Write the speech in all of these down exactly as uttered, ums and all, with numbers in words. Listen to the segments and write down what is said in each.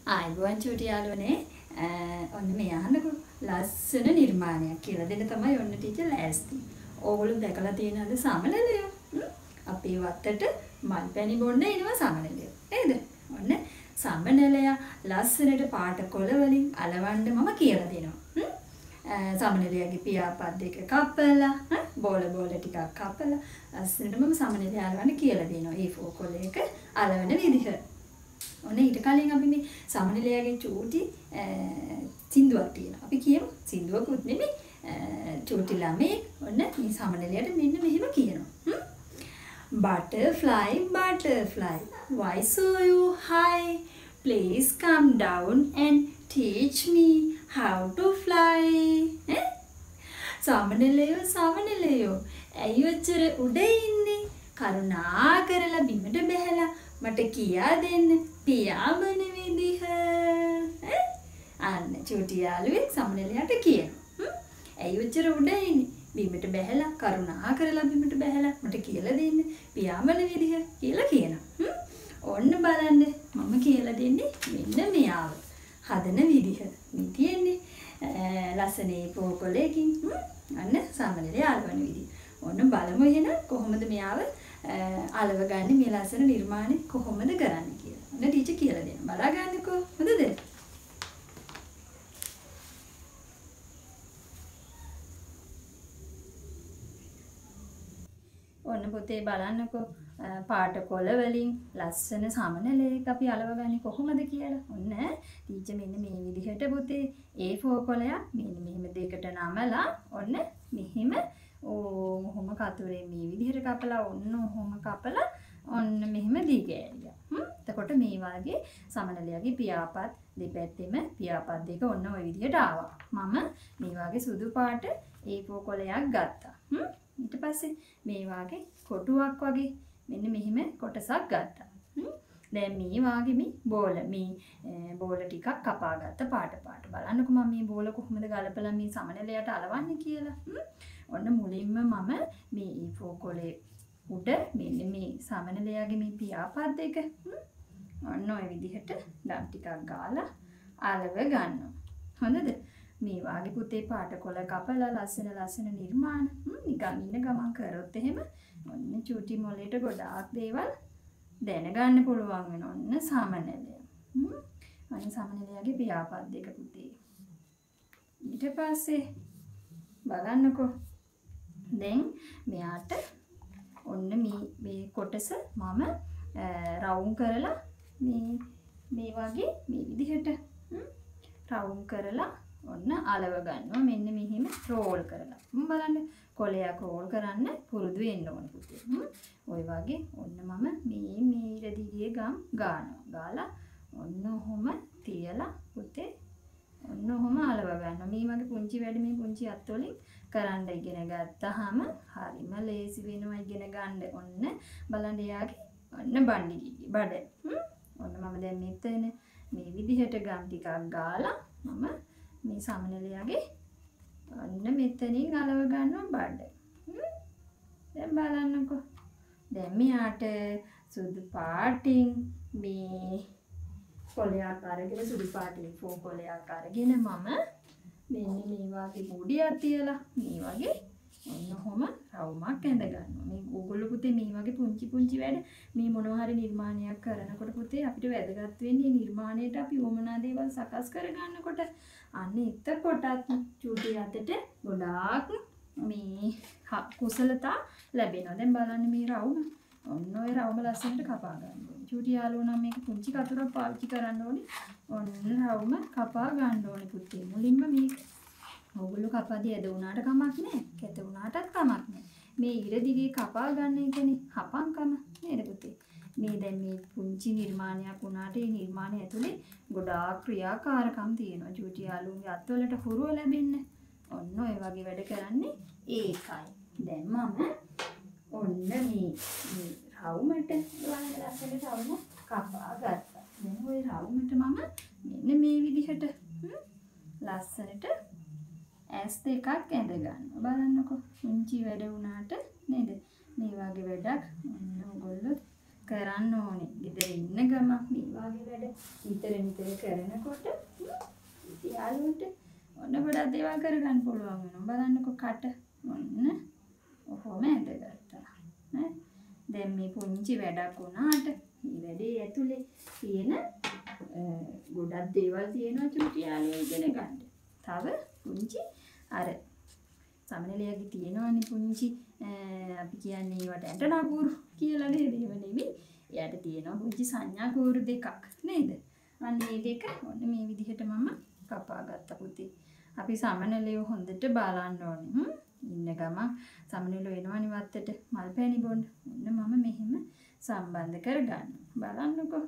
ආයිබෝන් චූටි යාළුවනේ ඔන්න මේ අහන්නකෝ ලස්සන නිර්මාණයක් කියලා දෙන්න තමයි ඔන්න ටීචර් ලෑස්ති. ඕගොල්ලෝ දැකලා තියෙනවද සමනලය? අපේ වත්තට මල් පැණි බොන්න එනවා සමනලය. නේද? ඔන්න සමනලය ලස්සනට පාට කොළ වලින් අලවන්න මම කියලා දෙනවා. සමනලයාගේ පියාපත් දෙක කපලා බෝල බෝල ටිකක් කපලා ලස්සනට මම සමනලය අලවන්න කියලා දෙනවා. ඒ ෆෝ කොළයක අලවන විදිහ. ඔන්න ඊට කලින් අපි මේ සමනලයාගේ චූටි සින්දුවක් තියෙනවා. අපි කියමු සින්දුවකුත් නෙමෙයි චූටි ළමයි ඔන්න මේ සමනලයට මෙන්න මෙහෙම කියනවා. Butterfly, butterfly, why so you high? Please come down and teach me how to fly. eh? සමනලයෝ සමනලයෝ ඇයි ඔච්චර උඩ ඉන්නේ? කරුණා කරලා බිමට බැහැලා මට කියා දෙන්න පියාඹන විදිහ. අන්න චූටි යාළුවෙක් සමනලයට කියනවා. ඇයි ඔච්චර උඩ ඉන්නේ? බිමට බැහැලා කරුණා කරලා බිමට බැහැලා මට කියලා දෙන්න පියාඹන විදිහ කියලා කියනවා. ඔන්න බලන්න මම කියලා දෙන්නේ මෙන්න මෙයාව. හදන විදිහ. මේ තියෙන්නේ ලස්සනේ පොකොලේකින් අන්න සමනලේ අලවන විදිහ. ඔන්න බලමු එහෙනම් කොහොමද මෙයාව අලව ගන්න මේ ලස්සන නිර්මාණය කොහොමද කරන්නේ කියලා. ඔන්න ටීචර් කියලා දෙන්න. බලා ගන්නකෝ. හොඳද? ඔන්න පුතේ බලන්නකෝ පාට කොළ වලින් ලස්සන සමනලයක අපි අලවගන්නේ කොහොමද කියලා. ඔන්න ටීචර් මෙන්න මේ විදිහට පුතේ ඒ ෆෝ කොළයක් මෙන්න මෙහෙම දෙකට නමලා ඔන්න මෙහෙම ඔහොම කතුරේ මේ විදිහට කපලා ඔන්න ඔහොම කපලා ඔන්න මෙහෙම දිගෑරියා. හ්ම් එතකොට මේ වගේ සමනලයාගේ පියාපත් දෙපැත්තෙම පියාපත් දෙක ඔන්න ওই විදිහට ආවා. මම මේ වගේ සුදු පාට ඒ ෆෝ කොළයක් ගත්තා. හ්ම් ඊට පස්සේ මේ වගේ කොටුවක් වගේ මෙන්න මෙහෙම කොටසක් ගත්තා. දැන් මේ වාගේ මේ බෝල මේ බෝල ටිකක් කපා ගත්ත පාට පාට. බලන්නකෝ මම මේ බෝල කොහොමද ගලපලා මේ සමනලයට අලවන්නේ කියලා. ඔන්න මුලින්ම මම මේ ඊෆෝ කොලේ උඩ මෙන්න මේ සමනලයාගේ මේ පියාපත් දෙක ඔන්න ඔය විදිහට ඩම් ටිකක් ගාලා අලව ගන්නවා. හොඳද? මේ වාගේ පුතේ පාට කොළ කපලා ලස්සන ලස්සන නිර්මාණ නිකන් ඉන්න ගමන් කරොත් එහෙම ඔන්න චූටි මොලේට ගොඩාක් දේවල් දැනගන්න පුළුවන් වෙන ඔන්න සමනලය. හ්ම් අන්න සමනලයාගේ පියාපත් දෙක පුතේ. ඊට පස්සේ බලන්නකෝ දැන් මෙයාට ඔන්න මේ මේ කොටස මම රවුම් කරලා මේ මේ වගේ මේ විදිහට රවුම් කරලා ඔන්න අලව ගන්නවා මෙන්න මෙහෙම රෝල් කරලා. මම බලන්න කොලයක් රෝල් කරන්න පුරුදු වෙන්න ඕන පුතේ. ඔය වගේ ඔන්න මම මේ මීර දිගේ ගම් ගන්නවා. ගාලා ඔන්න ඔහොම තියලා පුතේ ඔන්න ඔහොම අලව ගන්නවා. මේ වගේ පුංචි වැඩ මේ පුංචි අත් වලින් කරන්න ඉගෙන ගත්තාම හරිම ලේසි වෙනවා ඉගෙන ගන්න. ඔන්න බලන්න යාගේ ඔන්න බණ්ඩි දිගේ බඩ. ඔන්න මම දැන් මෙතන මේ විදිහට ගම් ටිකක් ගාලා මම මේ සමනලයාගේ ඔන්න මෙතනින් අලව ගන්නවා බඩ. දැන් බලන්නකෝ. දැන් මෙයාට සුදු පාටින් මේ කොළයක් අරගෙන සුදු පාටින් ෆෝ කොළයක් අරගෙන මම මෙන්න මේ වගේ මුඩියක් තියලා මේ වගේ ඔන්න ඔහොම රවුමක් ඇඳ ගන්නවා. මේ ඕගොල්ලෝ පුතේ මේ වගේ පුංචි පුංචි වැඩ මේ මොනවා හරි නිර්මාණයක් කරනකොට පුතේ අපිට වැදගත් වෙන්නේ නිර්මාණයට අපි වමනා දේවල් සකස් කර ගන්නකොට අන්න එතකොටත් චූටි අතට ගොඩාක් මේ කුසලතා ලැබෙනවා. දැන් බලන්න මේ රවුම. ඔන්න ඔය රවුම ලස්සනට කපා ගන්න ඕනේ. චූටි යාළුවෝ නම් මේක පුංචි කතුරක් පාවිච්චි කරන්න ඕනේ. ඔන්න රවුම කපා ගන්න ඕනේ පුතේ. මුලින්ම මේක ඕගොල්ලෝ කපාදී ඇද වුණාට කමක් නැහැ. කැත වුණාටත් කමක් නැහැ. මේ ඉර දිගේ කපා ගන්න එකනේ හපංකම නේද පුතේ? මේ දැන් මේ පුංචි නිර්මාණයක් වුණාට ඒ නිර්මාණය ඇතුලේ ගොඩාක් ක්‍රියාකාරකම් තියෙනවා. චූටි යාළුවන්ගේ අත්වලට හුරුව ලැබෙන්න. ඔන්න ඔය වගේ වැඩ කරන්නේ ඒකයි. දැන් මම ඔන්න මේ මේ රවුමට වань ලස්සනට රවුම කපා ගත්තා. දැන් ওই රවුමට මම මෙන්න මේ විදිහට ලස්සනට ඇස් දෙකක් ඇඳ ගන්නවා. බලන්නකෝ පුංචි වැඩ වුණාට නේද? මේ වගේ වැඩක් ඔන්න ඔයගොල්ලෝ කරන්න ඕනේ. ගෙදර ඉන්න ගම මේ වගේ වැඩ නිතර නිතර කරනකොට ඉතින් යාළුවන්ට ඔන්න ගොඩක් දේවල් කරගන්න පුළුවන් වෙනවා. බලන්නකෝ කට ඔන්න ඔහොම ඇඳගත්තා. නේ? දැන් මේ පුංචි වැඩක් වුණාට මේ වැඩේ ඇතුලේ තියෙන ගොඩක් දේවල් තියෙනවා චුටි යාළුවෝ ඉගෙන ගන්න. තව පුංචි අර සමනලියගේ තියෙනවානේ පුංචි අපි කියන්නේ ඒවට ඇටනා කූරු කියලා නේද? ඒව නෙමෙයි. එයාට තියෙනවා පුංචි සංඥා කූරු දෙකක් නේද? අන්න මේ දෙක ඔන්න මේ විදිහට මම කපා ගත්ත පුතේ. අපි සමනලිය හොඳට බලන්න ඕනේ. ඉන්න ගමන් සමනලිය එනවනේ වත්තට මල් පැණි බොන්න. ඔන්න මම මෙහෙම සම්බන්ධ කරගන්න. බලන්නකෝ.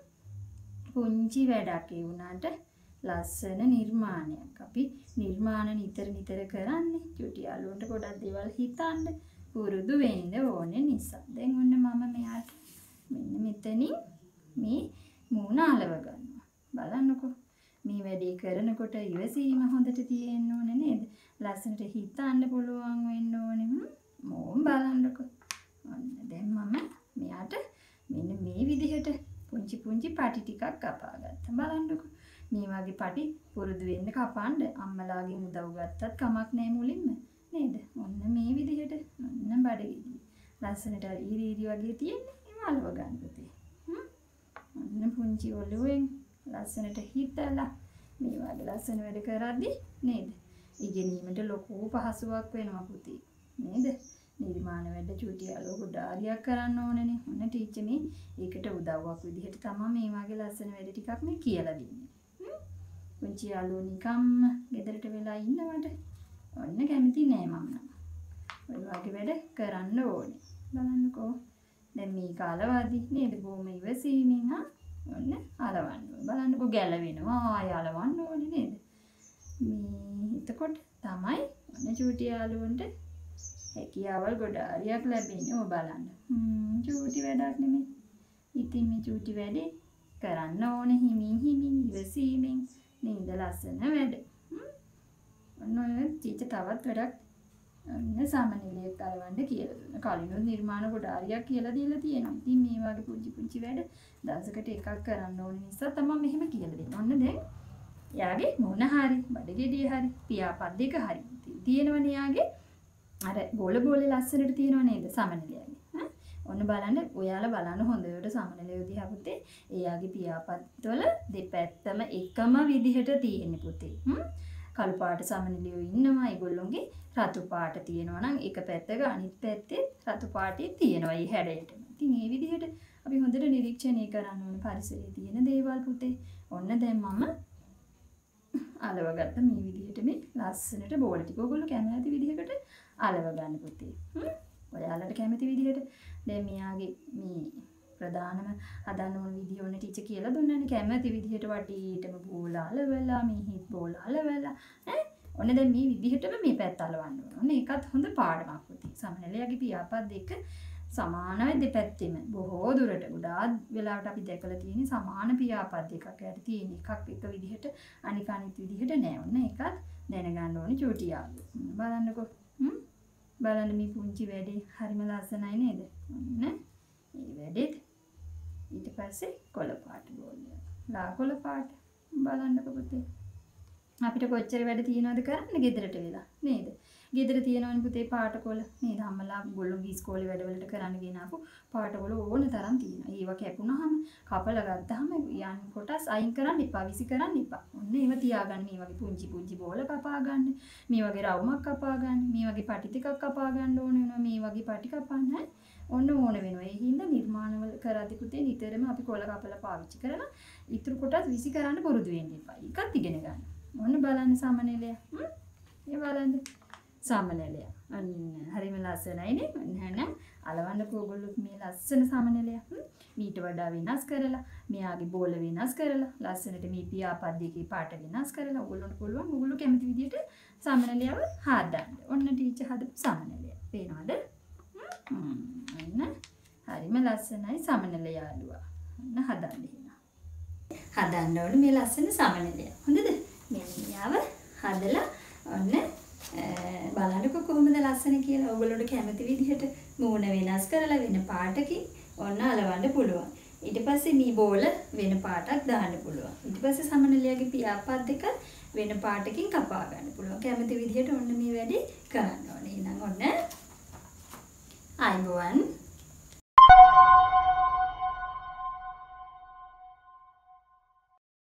පුංචි වැඩක් ඒ වුණාට ලස්සන නිර්මාණයක්. අපි නිර්මාණ නිතර නිතර කරන්නේ චුටි යාළුවන්ට ගොඩක් දේවල් හිතන්න පුරුදු වෙන්න ඕනේ නිසා. දැන් ඔන්න මම මෙයාට මෙන්න මෙතනින් මේ මූණ අලව ගන්නවා. බලන්නකෝ. මේ වැඩේ කරනකොට ඉවසීම හොඳට තියෙන්න ඕනේ නේද? ලස්සනට හිතන්න පුළුවන් වෙන්න ඕනේ. මොම් බලන්නකෝ. ඔන්න දැන් මම මෙයාට මෙන්න මේ විදිහට පුංචි පුංචි පටි ටිකක් කපා ගත්තා. බලන්නකෝ. මේ වගේ පටි පුරුදු වෙන්න කපන්න අම්මලාගෙන් උදව් ගත්තත් කමක් නැහැ මුලින්ම නේද? ඔන්න මේ විදිහට ඔන්න බඩගිනි. ලස්සනට ඊරි ඊරි වගේ තියෙන්නේ. ඒව අලව ගන්න පුතේ. ඔන්න පුංචි ඔළුවෙන් ලස්සනට හිතලා මේ වගේ ලස්සන වැඩ කරද්දි නේද? ඉගෙනීමට ලොකු පහසුවක් වෙනවා පුතේ. නේද? නිර්මාණ වැඩ චුටි යාළුවෝ ගොඩාරියක් කරන්න ඕනනේ. ඔන්න ටීචර් මේ ඒකට උදව්වක් විදිහට තමයි මේ වගේ ලස්සන වැඩ ටිකක් මේ කියලා දෙන්නේ. පුංචි යාළුවෝ නිකම්ම ගෙදරට වෙලා ඉන්නවට ඔන්න කැමති නෑ මම නම්. ඔය වගේ වැඩ කරන්න ඕනේ. බලන්නකෝ. දැන් මේ කාලවදී නේද බොහොම ඉවසීමෙන් හා ඔන්න අලවන්න. බලන්නකෝ ගැලවෙනවා. ආය අලවන්න ඕනේ නේද? මේ එතකොට තමයි ඔන්න චුටි යාළුවන්ට හැකියාවල් ගොඩාරියක් ලැබෙන්නේ. ඔය බලන්න. හ්ම් චුටි වැඩක් නෙමෙයි. ඉතින් මේ චුටි වැඩේ කරන්න ඕනේ හිමින් හිමින් ඉවසීමෙන් නේද ලස්සන වැඩ. ඔන්න ඔය ටීචර් තවත් වැඩක් ඔන්න සාමාන්‍යලියක් අලවන්න කියලා දුන්නා. කලිනුත් නිර්මාණ ගොඩාරියක් කියලා දීලා තියෙනවා. ඉතින් මේ වගේ පුංචි පුංචි වැඩ දවසකට එකක් කරන්න ඕන නිසා තමයි මෙහෙම කියලා දෙන්නේ. ඔන්න දැන් යාගේ මොන හරි බඩගෙඩිය හරි පියාපත් දෙක හරි තියෙනවනේ යාගේ අර බෝල බෝලේ ලස්සනට තියෙනව නේද සාමාන්‍යලියගේ. ඔන්න බලන්න ඔයාලා බලන්න හොඳට සමනලිය දිහා පුතේ. එයාගේ පියාපත් වල දෙපැත්තම එකම විදිහට තියෙන්නේ පුතේ. හ්ම් කළු පාට සමනලියෝ ඉන්නවා. ඒගොල්ලොන්ගේ රතු පාට තියෙනවා නම් එක පැත්තක අනිත් පැත්තේ රතු පාටේ තියෙනවා. මේ හැඩයටම. ඉතින් මේ විදිහට අපි හොඳට නිරීක්ෂණය කරන්න ඕනේ පරිසරයේ තියෙන දේවල් පුතේ. ඔන්න දැන් මම අලවගත්ත මේ විදිහට මේ ලස්සනට බෝල ටික ඔයගොල්ලෝ කැමති විදිහකට අලව ගන්න පුතේ. හ්ම් ඔයාලට කැමති විදිහට දැන් මෙයාගේ මේ ප්‍රධානම හදන්න ඕන විදිය ඔන්න ටීචර් කියලා දුන්නානේ. කැමති විදිහට වටේටම බෝල අලවලා මිහිත් බෝල අලවලා ඈ ඔන්න දැන් මේ විදිහටම මේ පැත්ත අලවන්න ඕන. ඔන්න ඒකත් හොඳ පාඩමක් පුතේ. සමනලයාගේ පියාපත් දෙක සමානයි දෙපැත්තෙම. බොහෝ දුරට ගොඩාක් වෙලාවට අපි දැකලා තියෙන්නේ සමාන පියාපත් දෙකක්. යට තියෙන එකක් එක විදිහට අනික අනිත් විදිහට නෑ. ඔන්න ඒකත් දැනගන්න ඕනේ චූටි යාළුවෝ. බලන්නකෝ. හ්ම් බලන්න මේ පුංචි වැඩේ හරිම ලස්සනයි නේද? ඔන්න මේ වැඩේත් ඊට පස්සේ කොළ පාට බෝලය. ලා කොළ පාට බලන්නකෝ පුතේ. අපිට කොච්චර වැඩ තියෙනවද කරන්න ගෙදරට වෙලා නේද? ගෙදර තියෙනවනේ පුතේ පාටකොළ නේද? අම්මලා ගොල්ලෝගේ ඉස්කෝලේ වැඩවලට කරන්න ගෙනාපු පාටකොළ ඕන තරම් තියෙනවා. ඒව කැපුණාම කපලා ගත්තාම යන් කොටස් අයින් කරන්න එපා, විසි කරන්න එපා. ඔන්න ඒව තියාගන්න. මේ වගේ පුංචි පුංචි බෝල කපා ගන්න. මේ වගේ රවුමක් කපා ගන්න. මේ වගේ පටි ටිකක් කපා ගන්න ඕන වෙනවා. මේ වගේ පටි කපන්න ඔන්න ඕන වෙනවා. ඒ හින්දා නිර්මාණවල කරද්දී පුතේ නිතරම අපි කොළ කපලා පාවිච්චි කරලා ඉතුරු කොටස් විසි කරන්න පුරුදු වෙන්න එපා. ඒකත් ඉගෙන ගන්න. ඔන්න බලන්න සමනලය. හ්ම් ඒ බලන්න සමනලය. අන්න හරිම ලස්සනයි නේ. එහෙනම් අලවන්නකෝ ඔයගොල්ලෝ මේ ලස්සන සමනලය. හ්ම් මීට වඩා වෙනස් කරලා මෙයාගේ බෝල වෙනස් කරලා ලස්සනට මේ පියාපත් දෙකේ පාට වෙනස් කරලා ඔයගොල්ලන්ට පුළුවන් ඔයගොල්ලෝ කැමති විදිහට සමනලයව හදන්න. ඔන්න ටීචර් හදපු සමනලය. පේනවද? හ්ම් අන්න හරිම ලස්සනයි සමනල යාළුවා. ඔන්න හදන්න එහෙනම්. හදන්න ඕනේ මේ ලස්සන සමනලය. හොඳද? මෙයාව හදලා ඔන්න බලන්නකො කොහොමද ලස්සන කියලා. ඔයගොල්ලෝට කැමති විදිහට මූණ වෙනස් කරලා වෙන පාටකින් ඔන්න අලවන්න පුළුවන්. ඊට පස්සේ මේ බෝල වෙන පාටක් දාන්න පුළුවන්. ඊට පස්සේ සමනලයාගේ පියාපත් දෙක වෙන පාටකින් කපා ගන්න පුළුවන්. කැමති විදිහට ඔන්න මේ වැඩේ කරන්න ඕනේ. එහෙනම් ඔන්න ආයිබෝවන්